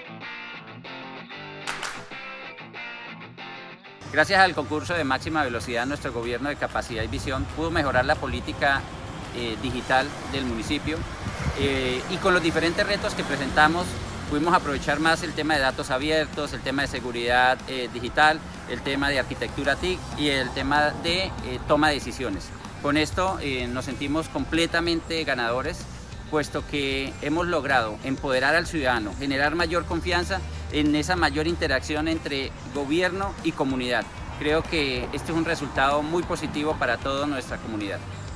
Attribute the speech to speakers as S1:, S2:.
S1: Gracias al concurso de máxima velocidad, nuestro gobierno de Capacidad y Visión pudo mejorar la política digital del municipio y con los diferentes retos que presentamos pudimos aprovechar más el tema de datos abiertos, el tema de seguridad digital, el tema de arquitectura TIC y el tema de toma de decisiones. Con esto nos sentimos completamente ganadores, puesto que hemos logrado empoderar al ciudadano, generar mayor confianza en esa mayor interacción entre gobierno y comunidad. Creo que este es un resultado muy positivo para toda nuestra comunidad.